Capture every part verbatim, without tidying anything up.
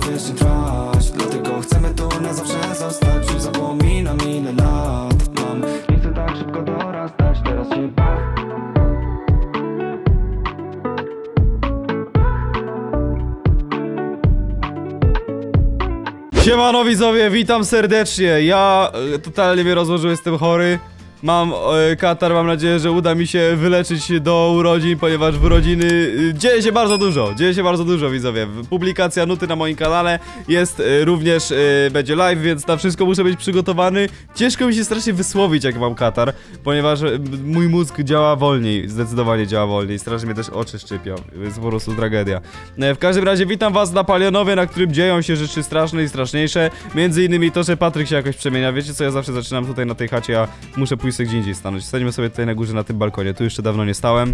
wiecznie trwać. Dlatego chcemy tu na zawsze zostać. Już zapominam ile lat mam. Nie chcę tak szybko dorastać, teraz się baw. Siemano widzowie, witam serdecznie. Ja e, totalnie mnie rozłożył, jestem chory. Mam e, katar, mam nadzieję, że uda mi się wyleczyć do urodzin, ponieważ w urodziny e, dzieje się bardzo dużo, dzieje się bardzo dużo widzowie. Publikacja nuty na moim kanale jest e, również, e, będzie live, więc na wszystko muszę być przygotowany. Ciężko mi się strasznie wysłowić, jak mam katar, ponieważ e, mój mózg działa wolniej, zdecydowanie działa wolniej, strasznie mnie też oczy szczypią, jest po prostu tragedia. E, w każdym razie witam was na Palionowie, na którym dzieją się rzeczy straszne i straszniejsze. Między innymi to, że Patryk się jakoś przemienia. Wiecie co, ja zawsze zaczynam tutaj na tej chacie, a muszę pójść gdzie indziej stanąć. Stańmy sobie tutaj na górze na tym balkonie. Tu jeszcze dawno nie stałem.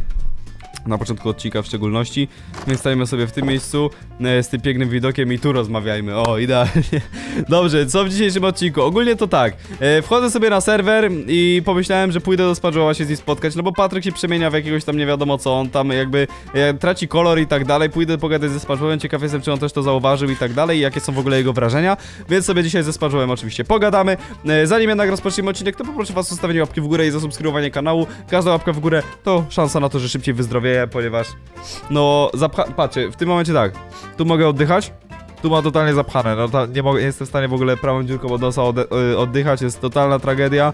Na początku odcinka w szczególności. Więc stajemy sobie w tym miejscu e, z tym pięknym widokiem i tu rozmawiajmy. O, idealnie. Dobrze, co w dzisiejszym odcinku? Ogólnie to tak. E, wchodzę sobie na serwer i pomyślałem, że pójdę do SpongeBoba się z nim spotkać, no bo Patryk się przemienia w jakiegoś tam nie wiadomo co. On tam jakby e, traci kolor i tak dalej. Pójdę pogadać ze SpongeBobem. Ciekaw jestem, czy on też to zauważył i tak dalej. I jakie są w ogóle jego wrażenia. Więc sobie dzisiaj ze SpongeBobem oczywiście pogadamy. E, zanim jednak rozpoczniemy odcinek, to poproszę was o zostawienie łapki w górę i zasubskrybowanie kanału. Każda łapka w górę to szansa na to, że szybciej wyzdrowieję, ponieważ no zapcha... Patrzcie, w tym momencie tak, tu mogę oddychać, tu ma totalnie zapchane, no ta, nie, mogę, nie jestem w stanie w ogóle prawą dziurką od nosa od, y, oddychać, jest totalna tragedia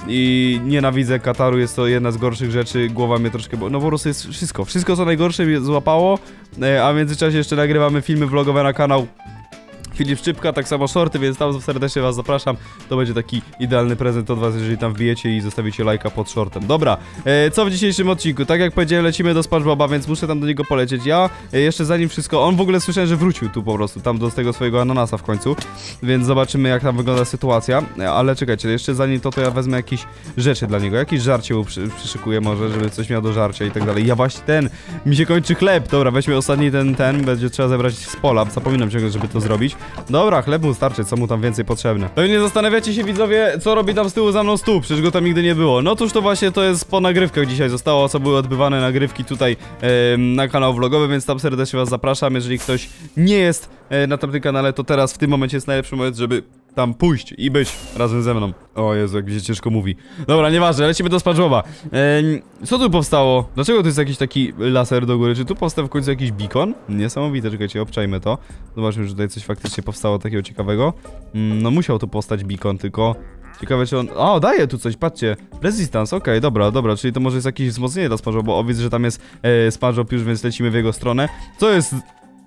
i nienawidzę kataru, jest to jedna z gorszych rzeczy, głowa mnie troszkę, bo no po prostu jest wszystko, wszystko co najgorsze mnie złapało, y, a w międzyczasie jeszcze nagrywamy filmy vlogowe na kanał Filip Szczypka, tak samo shorty, więc tam serdecznie was zapraszam. To będzie taki idealny prezent od was, jeżeli tam wbijecie i zostawicie lajka pod shortem. Dobra, e, co w dzisiejszym odcinku? Tak jak powiedziałem, lecimy do SpongeBoba, więc muszę tam do niego polecieć. Ja e, jeszcze zanim wszystko, on w ogóle słyszałem, że wrócił tu po prostu, tam do tego swojego ananasa w końcu. Więc zobaczymy, jak tam wygląda sytuacja. E, ale czekajcie, jeszcze zanim to, to ja wezmę jakieś rzeczy dla niego. Jakieś żarcie mu przy, przyszykuję może, żeby coś miał do żarcia i tak dalej. Ja właśnie ten, mi się kończy chleb. Dobra, weźmy ostatni ten, ten, będzie trzeba zebrać z pola. Zapominam ciągle, żeby to zrobić. Dobra, chleb mu starczy, co mu tam więcej potrzebne. Pewnie zastanawiacie się widzowie, co robi tam z tyłu za mną stół, przecież go tam nigdy nie było. No cóż, to właśnie to jest po nagrywkach dzisiaj zostało, co były odbywane nagrywki tutaj e, na kanał vlogowy, więc tam serdecznie was zapraszam. Jeżeli ktoś nie jest e, na tamtym kanale, to teraz w tym momencie jest najlepszy moment, żeby tam pójść i być razem ze mną. O Jezu, jak mi się ciężko mówi. Dobra, nieważne, lecimy do SpongeBoba. Eee, co tu powstało? Dlaczego tu jest jakiś taki laser do góry? Czy tu powstał w końcu jakiś beacon? Niesamowite, czekajcie, obczajmy to. Zobaczmy, że tutaj coś faktycznie powstało takiego ciekawego. Mm, no musiał tu powstać beacon, tylko... Ciekawe, czy on... O, daje tu coś, patrzcie. Resistance, okej, okay, dobra, dobra, czyli to może jest jakieś wzmocnienie dla SpongeBoba, bo o, widzę, że tam jest e, SpongeBob już, więc lecimy w jego stronę. Co jest...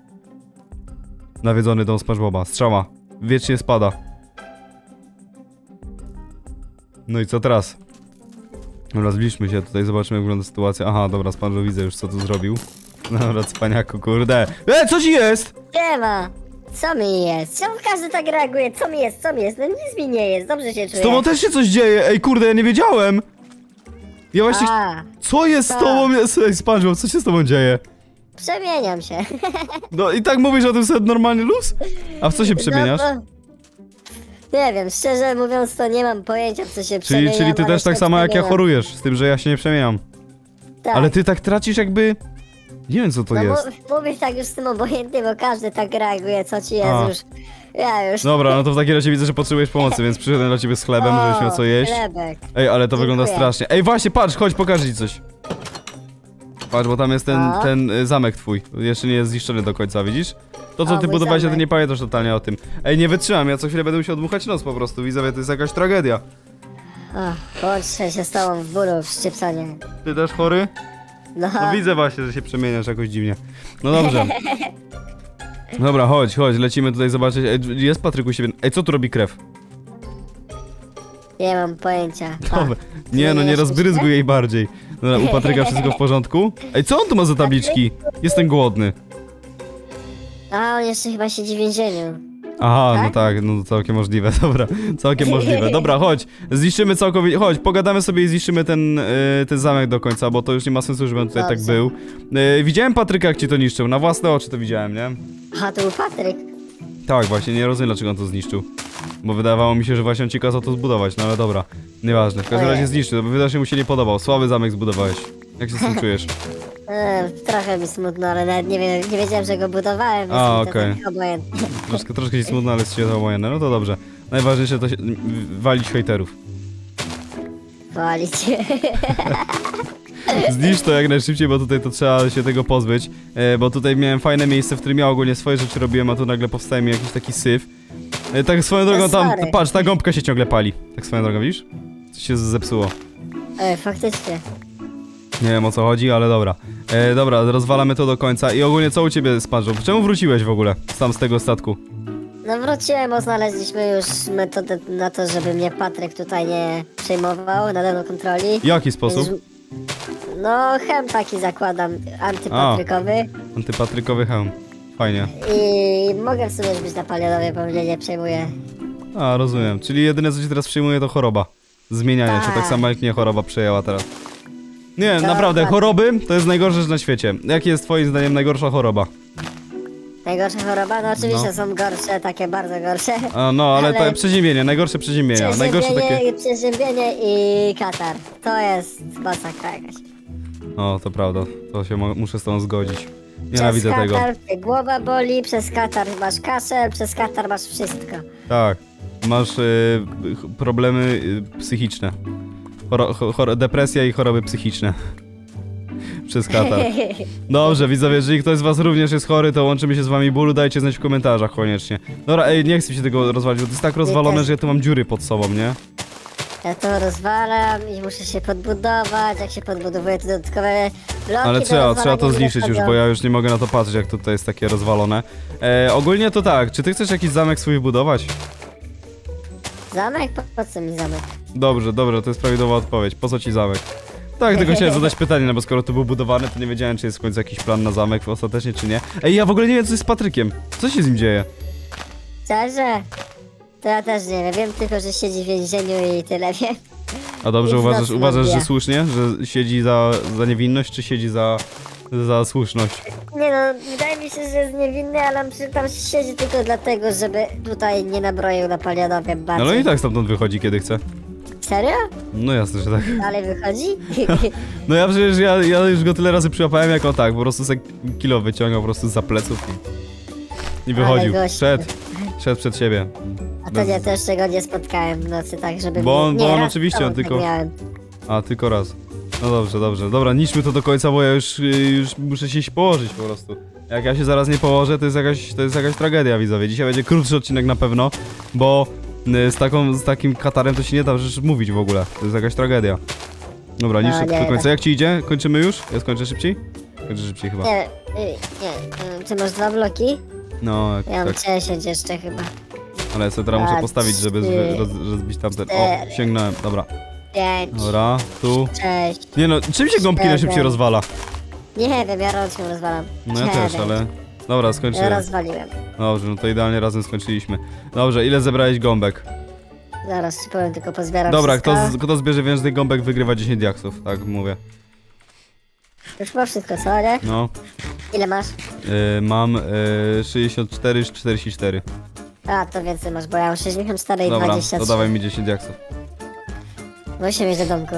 Nawiedzony dom SpongeBoba, strzała. Wiecznie spada. No i co teraz? Dobra, zbliżmy się tutaj, zobaczymy jak wygląda sytuacja. Aha, dobra, SpongeBob widzę już co tu zrobił. Dobra, cwaniaku, kurde. E, co ci jest? Nie ma. Co mi jest? Czemu każdy tak reaguje? Co mi jest? Co mi jest? No nic mi nie jest, dobrze się czuję. Z tobą też się coś dzieje, ej kurde, ja nie wiedziałem. Ja właśnie... A, co jest tak. z tobą? Ej, SpongeBob, co się z tobą dzieje? przemieniam się. No i tak mówisz o tym sobie normalny luz? A w co się przemieniasz? No, bo... Nie wiem, szczerze mówiąc to nie mam pojęcia w co się Czyli, przemieniam. czyli ty ale też tak się samo jak ja przemieniam. chorujesz, z tym, że ja się nie przemieniam. Tak. Ale ty tak tracisz jakby... Nie wiem co to no, jest. Mówisz tak już z tym obojętnie, bo każdy tak reaguje, co ci jest A. już. Ja już. Dobra, no to w takim razie widzę, że potrzebujesz pomocy, więc przyszedłem dla ciebie z chlebem, O, żebyś miał co jeść. Chlebek. Ej, ale to Dziękuję. wygląda strasznie. Ej, właśnie, patrz, chodź, pokażę ci coś. Patrz, bo tam jest ten, O. ten y, zamek twój. Jeszcze nie jest zniszczony do końca, widzisz? To, co O, ty mój budowałeś, ja ty zamek. nie pamiętasz totalnie o tym. Ej, nie wytrzymam, ja co chwilę będę musiał dmuchać nos po prostu. Widzowie, to jest jakaś tragedia. O, połączę się z tobą w bólu, w szczypcanie. Ty też chory? No, No widzę właśnie, że się przemieniasz jakoś dziwnie. No dobrze. Dobra, chodź, chodź, lecimy tutaj zobaczyć. Ej, jest Patryk u siebie. Ej, co tu robi krew? nie mam pojęcia. Pa. Dobra. Nie no, nie rozbryzguj jej bardziej. Dobra, u Patryka wszystko w porządku? Ej, co on tu ma za tabliczki? Jestem głodny. A, on jeszcze chyba siedzi w więzieniu. Aha, Tak? no tak, no całkiem możliwe, dobra, całkiem możliwe. Dobra, chodź, zniszczymy całkowicie, chodź, pogadamy sobie i zniszczymy ten, y, ten zamek do końca, bo to już nie ma sensu, żebym tutaj tak Dobrze. był. Y, widziałem Patryka, jak ci to niszczył, na własne oczy to widziałem, nie? Aha, to był Patryk. Tak, właśnie, nie rozumiem, dlaczego on to zniszczył. Bo wydawało mi się, że właśnie on ci kazał to zbudować, no ale dobra, nieważne. W każdym Ojej. razie zniszczył, bo wydaje się, mu się nie podobał, słaby zamek zbudowałeś. Jak się z tym czujesz? E, trochę mi smutno, ale nawet nie, wiem, nie wiedziałem, że go budowałem, więc A, mi to okej. tak obojętnie. Troszkę, troszkę ci smutno, ale jest to obojętne. No to dobrze. Najważniejsze to się, walić hejterów. Walić. Zniszcz to jak najszybciej, bo tutaj to trzeba się tego pozbyć. E, bo tutaj miałem fajne miejsce, w którym ja ogólnie swoje rzeczy robiłem, a tu nagle powstaje mi jakiś taki syf. E, tak swoją drogą tam, sorry. patrz, ta gąbka się ciągle pali. Tak swoją drogą, widzisz? Coś się zepsuło. E, faktycznie. Nie wiem o co chodzi, ale dobra. E, dobra, rozwalamy to do końca. I ogólnie co u ciebie, Sparżu? Czemu wróciłeś w ogóle tam z tego statku? No wróciłem, bo znaleźliśmy już metodę na to, żeby mnie Patryk tutaj nie przejmował nade mną kontroli. W jaki sposób? Więc- No, hem taki zakładam, antypatrykowy. Antypatrykowy hełm. Fajnie. I mogę w sumie już być na palionowie, bo mnie nie przejmuje. A, rozumiem. Czyli jedyne co ci teraz przyjmuje to choroba. Zmienianie się, Tak. tak samo jak mnie choroba przejęła teraz. Nie, To naprawdę, tak. choroby to jest najgorsza rzecz na świecie. Jakie jest twoim zdaniem najgorsza choroba? Najgorsza choroba? No oczywiście No. są gorsze, takie bardzo gorsze. A, no, ale, Ale- to przeziębienie, najgorsze przeziębienia. Najgorsze takie... Przeziębienie, przeziębienie i katar. To jest masakra jakaś. O, to prawda. To się mo muszę z tą zgodzić. Nienawidzę przez tego. katar cię głowa boli, przez katar masz kaszel, przez katar masz wszystko. Tak. Masz y, ch- problemy y, psychiczne. Choro cho choro depresja i choroby psychiczne. Przez katar. Dobrze, widzowie, jeżeli ktoś z was również jest chory, to łączymy się z wami bólu, dajcie znać w komentarzach koniecznie. Dobra, ej, nie chcę się tego rozwalić, bo to jest tak rozwalone, też. że ja tu mam dziury pod sobą, nie? Ja to rozwalam i muszę się podbudować, jak się podbudowuje to dodatkowe bloki Ale do trzeba, rozwalania trzeba to mi zniszczyć już, dochodzą. bo ja już nie mogę na to patrzeć, jak tutaj jest takie rozwalone. E, ogólnie to tak, czy ty chcesz jakiś zamek swój budować? Zamek? Po, po co mi zamek? Dobrze, dobrze, to jest prawidłowa odpowiedź. Po co ci zamek? Tak, tylko chciałem zadać pytanie, no bo skoro to był budowany, to nie wiedziałem, czy jest w końcu jakiś plan na zamek ostatecznie, czy nie. Ej, ja w ogóle nie wiem, co jest z Patrykiem. Co się z nim dzieje? Szczerze? To ja też nie wiem, wiem tylko, że siedzi w więzieniu i tyle wiem. A dobrze, Nic uważasz, nas uważasz, że odbija. słusznie? Że siedzi za, za niewinność, czy siedzi za, za słuszność? Nie no, wydaje mi się, że jest niewinny, ale on przy- tam siedzi tylko dlatego, żeby tutaj nie nabroił na palionowie No bardziej. ale i tak stamtąd wychodzi, kiedy chce. Serio? No jasne, że tak. Dalej wychodzi? No ja przecież, ja, ja już go tyle razy przyłapałem, jak on tak, po prostu se kilo wyciągał po prostu za pleców i, i wychodził. gość. Szedł, szedł przed siebie. A to nie, też czego nie spotkałem w nocy, tak żeby... Bo on- mnie- bo nie, on raz oczywiście, to on tylko- Tak miałem. A, tylko raz. No dobrze, dobrze. Dobra, niszczmy to do końca, bo ja już, y, już muszę się iść położyć po prostu. Jak ja się zaraz nie położę, to jest jakaś, to jest jakaś tragedia, widzowie. Dzisiaj będzie krótszy odcinek na pewno, bo y, z, taką, z takim katarem to się nie da rzecz mówić w ogóle. To jest jakaś tragedia. Dobra, No, niszczę to nie, do końca. tak. Jak ci idzie? Kończymy już? Ja skończę szybciej? Kończę szybciej chyba. Nie, y, nie, y, ty masz dwa bloki? No, jak, Ja mam tak. dziesięć jeszcze chyba. Ale ja sobie teraz muszę dwa, postawić, żeby trzy, zwy- roz, rozbić tamten. O, cztery. sięgnąłem. Dobra. Pięć, Dobra, tu. sześć. Nie no, czym się gąbki najszybciej Siedem. rozwala? Nie wiem, ja rączką rozwalam. No ja też, Siedem. ale... Dobra, Ja skończyłem. rozwaliłem. Dobrze, no to idealnie razem skończyliśmy. Dobrze, ile zebrałeś gąbek? Zaraz ci powiem, tylko pozbieram Dobra, wszystko. kto, z, kto zbierze więcej gąbek, wygrywa dziesięć diaksów, tak mówię. Już ma wszystko, co nie? No, Ile masz? yy, mam yy, sześćdziesiąt cztery, czterdzieści cztery. A, to więcej masz, bo ja mam sześćdziesiąt cztery i Dobra, dwadzieścia to trzy. dawaj mi dziesięć diaksów. Muszę mieć do domku.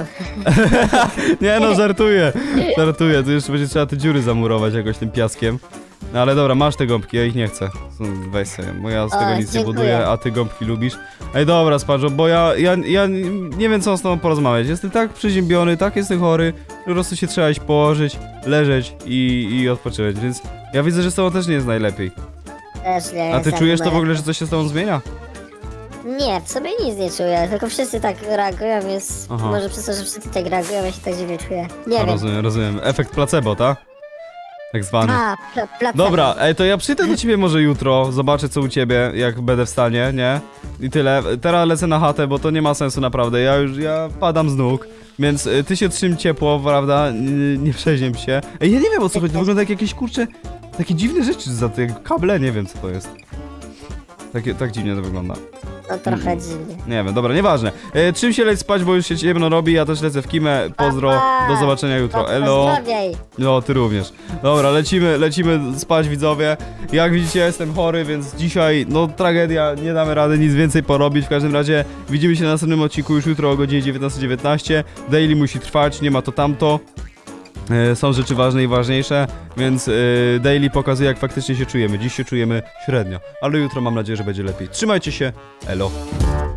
Nie no, żartuję, żartuję, tu jeszcze będzie trzeba te dziury zamurować jakoś tym piaskiem. No ale dobra, masz te gąbki, ja ich nie chcę. Są- Weź sobie, bo ja z O, tego nic nie dziękuję. buduję, a ty gąbki lubisz. Ej dobra, Sparzo, bo ja, ja, ja nie wiem co z tobą porozmawiać. Jestem tak przeziębiony, tak jestem chory, że po prostu się trzeba iść położyć, leżeć i, i odpoczywać, więc ja widzę, że z tobą też nie jest najlepiej. Też nie A ty jestem czujesz to w numerem. ogóle, że coś się z tobą zmienia? Nie, w sobie nic nie czuję, tylko wszyscy tak reagują, więc Aha. może przez to, że wszyscy tak reagują, ja się tak dziwnie czuję. Nie A, wiem. rozumiem, rozumiem. Efekt placebo, tak? Tak zwany. A, pla placebo. Dobra, ej, to ja przyjdę do ciebie może jutro, zobaczę co u ciebie, jak będę w stanie, nie? I tyle. Teraz lecę na chatę, bo to nie ma sensu naprawdę, ja już, ja padam z nóg. Więc y, ty się trzym ciepło, prawda? N nie przezięb się. Ej, ja nie wiem o co chodzi, to wygląda jak jakieś kurcze, takie dziwne rzeczy za te kable, nie wiem co to jest. Takie, tak dziwnie to wygląda. No trochę dziwnie. Nie wiem, dobra, nieważne. E, czym się leć spać, bo już się ciemno robi, ja też lecę w kimę. Pozdro, Pa, pa. do zobaczenia jutro. No, Elo. zdrowiej. No, ty również. Dobra, lecimy, lecimy spać, widzowie. Jak widzicie, ja jestem chory, więc dzisiaj, no, tragedia, nie damy rady nic więcej porobić. W każdym razie widzimy się na następnym odcinku już jutro o godzinie dziewiętnasta dziewiętnaście. Daily musi trwać, nie ma to tamto. E, są rzeczy ważne i ważniejsze, więc e, daily pokazuje, jak faktycznie się czujemy. Dziś się czujemy średnio, ale jutro mam nadzieję, że będzie lepiej. Trzymajcie się, elo.